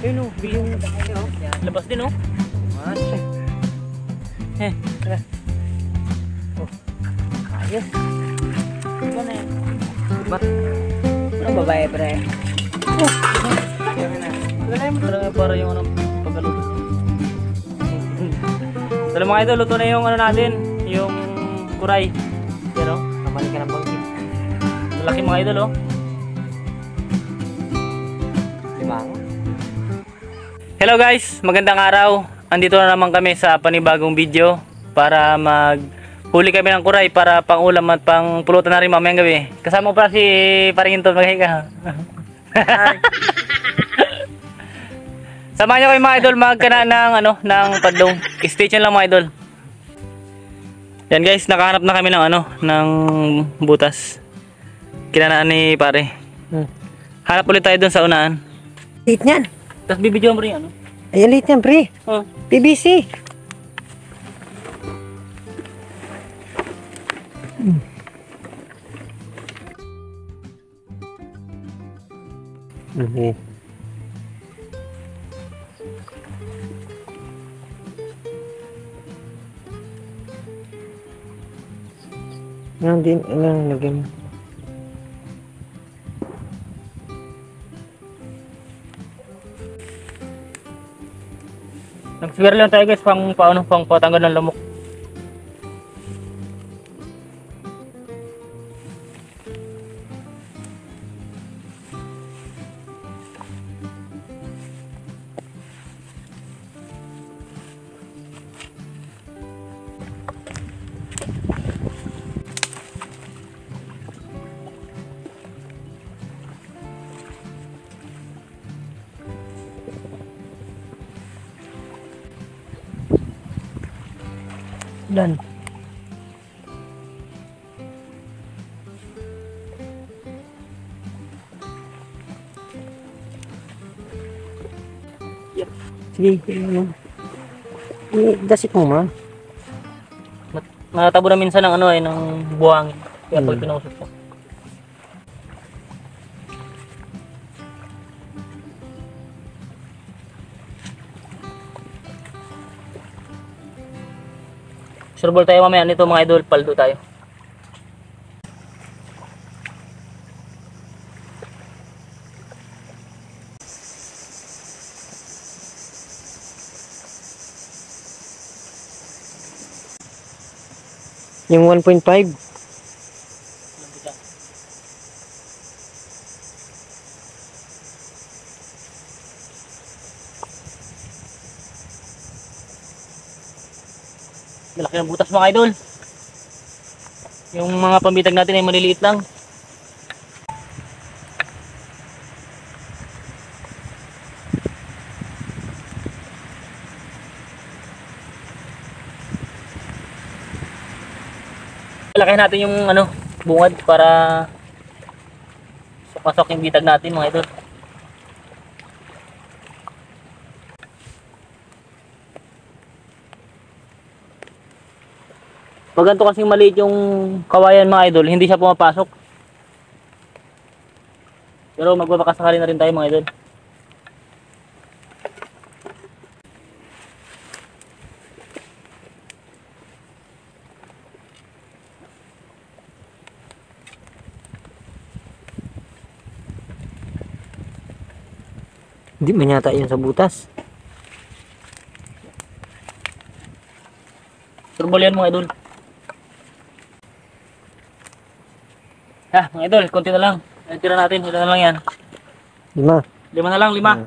Yun o, bilang Labas din oh. tara. Oh, ayos. Diba na yan? Ano babae, pre? Para yung ano, pagkaluto. Tala mga idol, luto na yung ano natin, yung kuray. Yan o, Kamali ka ng bangkit. malaki mga idol oh. Limango. Hello guys, magandang araw. Andito na naman kami sa panibagong video para maghuli kami ng kuray para pang ulam at pang pulutan na rin mamayang gabi. Kasama ko pa si Paringintol, maghiga. Samahan niyo kayo mga idol magkana ng ano, ng padlong. Stay tuned lang mga idol. Yan guys, nakahanap na kami ng ano, ng butas. Kinanaan ni pare. Hanap ulit tayo dun sa unahan. Liit niyan. Tapos bibidyoan mo rin ano. Ayan, liit niyan, pre. Oh. PVC. Okay. Yan din, yan lagyan mo. Nagswir lang tayo guys pang paano pang patanggal ng lamok. Dan. Sige, ano. I-dasit mo, ma. Natabo na minsan ng ano ng buhangin. Kaya pag pinausap ko. Sureball tayo mamaya nito mga idol, paldo tayo. Yung 1.5. Malaki ng butas mga idol. Yung mga pambitag natin ay maliliit lang. Laki natin yung ano, bungad para pasok yung bitag natin mga idol. Pag ganito kasing maliit yung kawayan mga idol, hindi siya pumapasok. Pero magbabakasakali na rin tayo mga idol. Hindi man yata yun sa butas. Turbol yan mga idol. Ha, mga idol, konti na lang. Tira natin, ilan na lang yan. 5. 5 na lang, 5.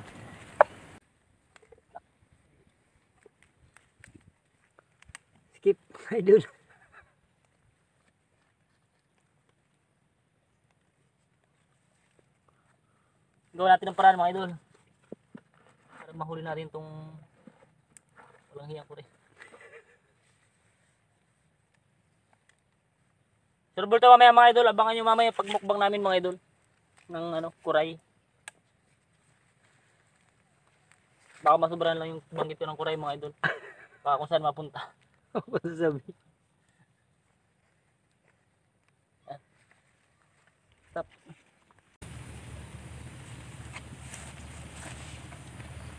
Skip, idol. Gawin natin ang paraan mga idol. Para mahuli natin itong walang hiyang kuray. Sureball tayo mamaya mga idol. Abangan nyo mamaya pagmukbang namin mga idol. Ng ano, kuray. Baka masobrahan lang yung banggit ko ng kuray mga idol. Baka kung saan mapunta. Ako sasabi. Stop.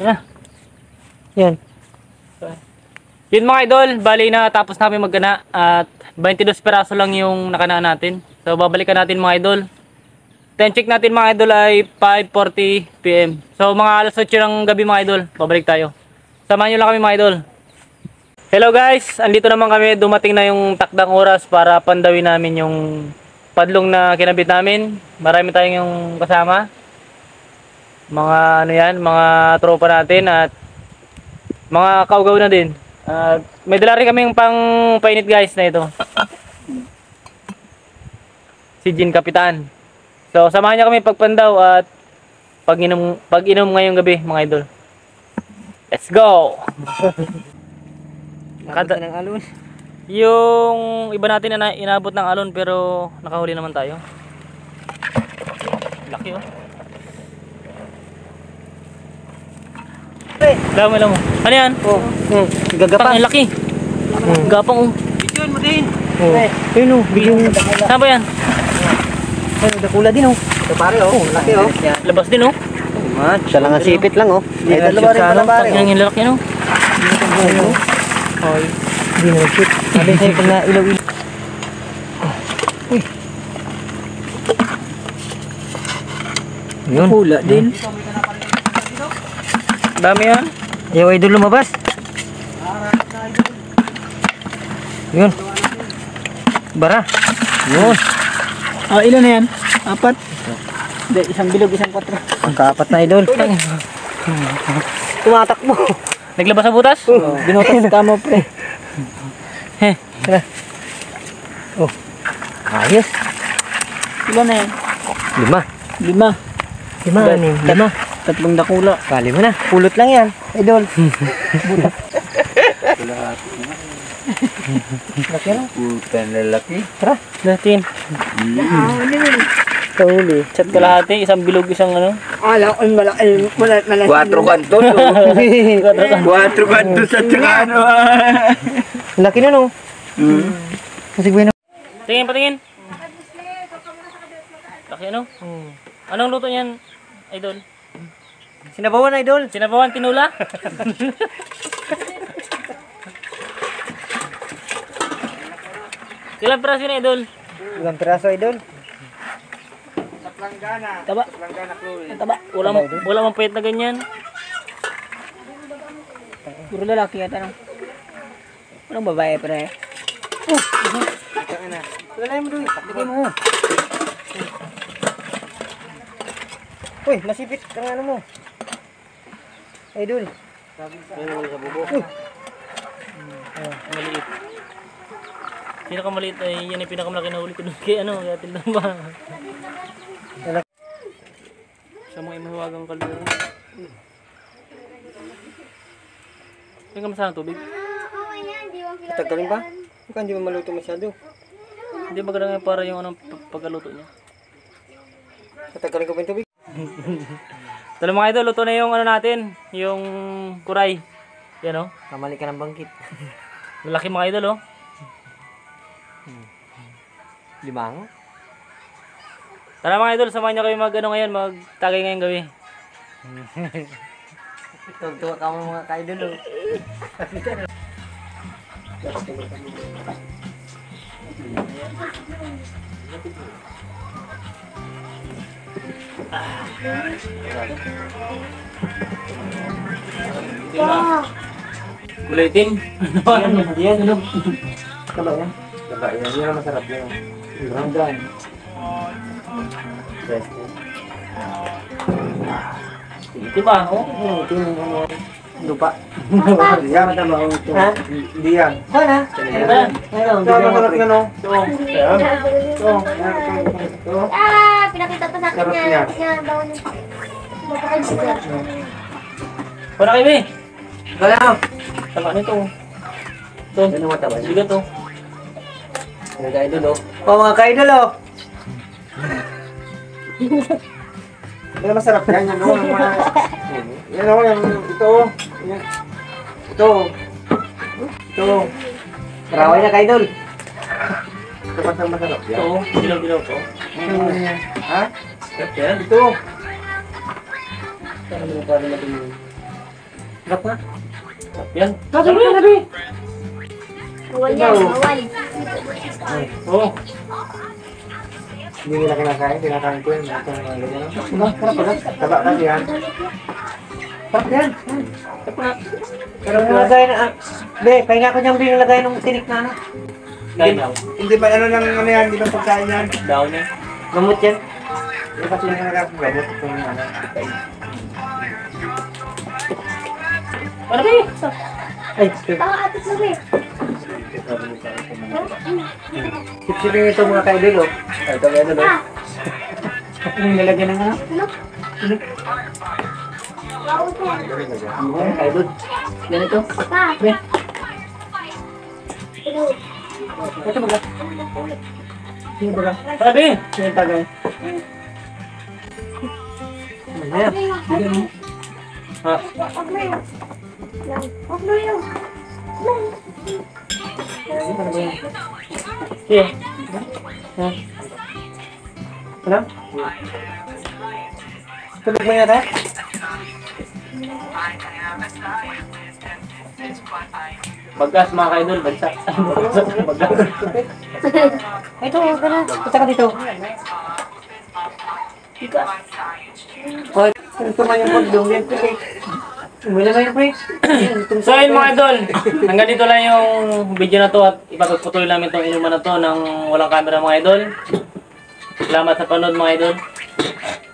Yan. Yan. Yun mga idol, bali na tapos namin magkana at 22 peraso lang yung nakanaan natin. So babalikan natin mga idol. Time check natin mga idol ay 5:40 PM. So mga alas 8 ng gabi mga idol, babalik tayo. Samahan nyo lang kami mga idol. Hello guys, andito naman kami. Dumating na yung takdang oras para pandawin namin yung padlong na kinabit namin. Marami tayong yung kasama. Mga ano yan, mga tropa natin at mga kaugaw na din. May dala rin kaming pang painit guys na ito. Si Jin Kapitan. So samahan niya kami pagpandaw at pag-inom ngayong gabi mga idol. Let's go! Nakada ng alon. Yung iba natin na inabot ng alon pero nakahuli naman tayo. Laki oh. Dami lang mo. Ano yan? Oh. Gagapa. Ang laki. Gapang oh. Bidyon mo din. Oh. Ayun oh, bigyan. Saan ba yan? Ayun, dakula din oh. Ito pare oh, laki oh. Labas din oh. Siya lang ang sipit lang oh. Ay, dalawa rin pala pare. Yung lalaki yan oh. Ay, hindi na shoot. Sabi sa'yo pag nailaw-ilaw. Uy. Yun. Hula din. Dami yan. Ayaw idol lumabas. Yun. Bara. Yun. Ilan na yan? 4? Hindi, isang bilog, isang 4. Ang kaapat na idol. Tumatakbo. Naglabas sa butas? Binutas tama pre. Oh. Ayos. Ilan na yan? 5. 5. 5. 3 dakula. Kali mo na. Pulot lang yan. Idol. Laki lang. Putan lalaki. Tara. Natin. Kahuli. Chat kalahati, isang bilog, isang ano. Malaki. 4 kantos. 4 kantos at saka ano. Laki na no. Kasi bueno. Tingin, patingin. Laki ano? Anong luto niyan, idol? Sinabawan idol. Sinabawan, tinula? Ilang piraso yun, idol? Ilang piraso idol? Taba. Taba. Wala mang payat na ganyan. Puro lalaki yata no. Anong babae pre? Lalay mo doon. Bigay mo. Uy, masipit ang ano mo. Idol. Sa bubo. Maliit. Pinakamaliit ay yan ay pinakamalaki na huli ko doon kay ano, kaya tildan ba? Sa mga imahawagang kaldero. Tingnan mo sana tubig. Tagalin ba? Mukhang hindi mo maluto masyado. Hindi maganda nga para yung anong pagkaluto niya. Tagalin ko pa yung tubig. Tala mga idol, luto na yung ano natin, yung kuray. Yan oh. Kamali ka ng bangkit. Lalaki mga idol oh. 5. Tara mga idol, samahan niyo kayo mag ano ngayon, magtagay ngayong gabi. Tuwa ka mo mga ka-idol. Kulay itim. Yan, ano? Kaba yan? Kaba yan. Yan ang masarap yan. Grandan. Itim ba? Oh. Ito yung ano. Lupa. Yan matama ko ito. Ha? Hindi yan. Mana? Ano ba yan? Ayun. Ito masarap yan oh. Pinakita pa sa akin Sarap niya. niya. Kaya bawal yung mapakagsiga. Para kayo eh. Kaya mo. Tama nito. Ito. Ano mataba? Sigat to. Mga ka-idol oh. Oh, mga ka-idol oh. Yan masarap yan. Yan oh. Yan oh. Ito oh. Ito oh. Ito oh. Karaway na ka-idol. Ito pasang masarap yan. Ito. Dilaw-dilaw to. Ha? Sarap yan. Ito. Ano mo para natin yun? Sarap na. Yan. Sabi na, sabi. Bawal yan, bawal. Oo. Hindi nila kinakain ko yun. Ito yung mga ganyan. Sarap pala. Taba kasi yan. Sarap yan. Sarap na. Pero nilagay na, be, pahinga ko niyang binilagay ng tinik na ano. Dahil daw. Hindi ba ano lang ano yan? Hindi ba pagkain yan? Daw niya. Gamot yan. Hindi kasi yung nagkakagamot itong ano. Ano ba yun? Ay, Atis na rin. sipsipin ito mga kaidol, oh. Ay, ito ano ba? Ano yung lalagyan ng ano? Bawal yan. Mga kaidol. Yan ito. Pa. Be, Ito. ito baga. Sino baga? Sabi! Sino yung tagay? Ayan. Bigyan mo. Ha? Wag na yun. Wag na yun. Ano ba yan? Sige. Ano? Tulog mo yata? Bagkas mga kaidol, bagsak. Bagsak. Ito, gano'n. Punta ka dito. Oh, ito man yung pagdong. Yan, pre. Umila na yun, pre. So ayun mga idol, hanggang dito lang yung video na to at ipagpatuloy namin itong inuman na to ng walang camera mga idol. Salamat sa panood mga idol.